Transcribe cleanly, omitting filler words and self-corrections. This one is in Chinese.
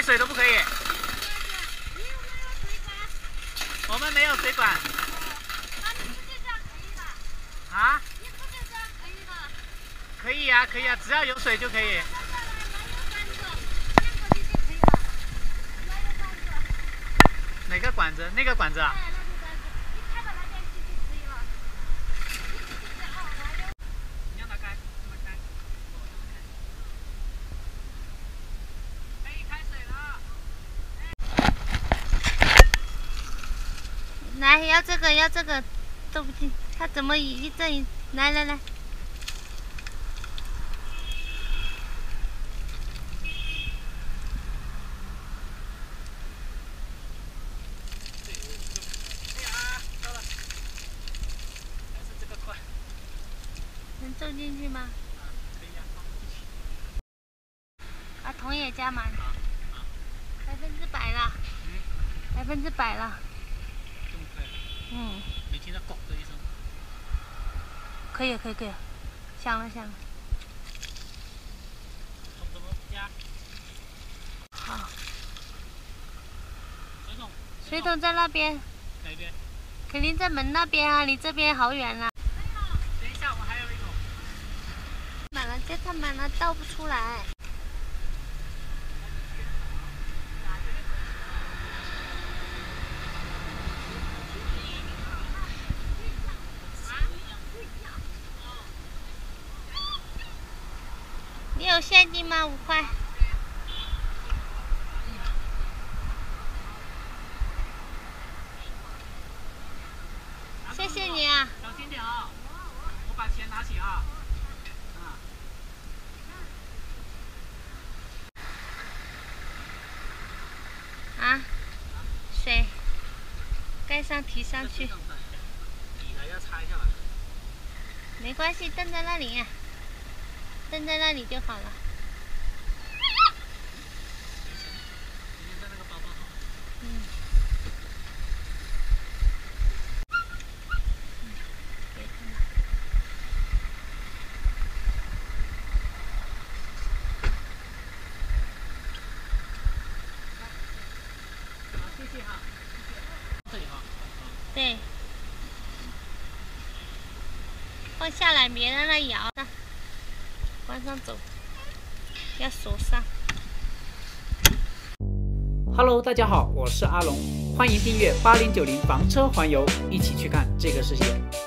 水都不可以。我们没有水管。啊？可以呀，可以呀，只要有水就可以。哪个管子？那个管子啊？你让它开，慢慢开。可以开水了。 来，要这个，要这个，都不进，它怎么一阵？来来来。能种进去吗？ 可以呀，放进去。 把桶也加满，100%了，100%了。 这么快？ 嗯。 没听到“咣”的一声。 可以，响了。 桶怎么加？ 好。 水桶在那边。 哪边？ 肯定在门那边啊，离这边好远啊。 等一下，我还有一桶。 满了，这太满了，倒不出来。你有现金吗？5块。谢谢你啊。 小心点啊！我把钱拿起啊。 啊，水，盖上提上去。 底还要拆下来。 没关系，蹬在那里，蹬在那里就好了。 在那个包包。谢谢哈。这里哈。 对。放下来，别让它摇。关上走，要锁上。 Hello， 大家好，我是阿龙，欢迎订阅8090房车环游，一起去看这个世界。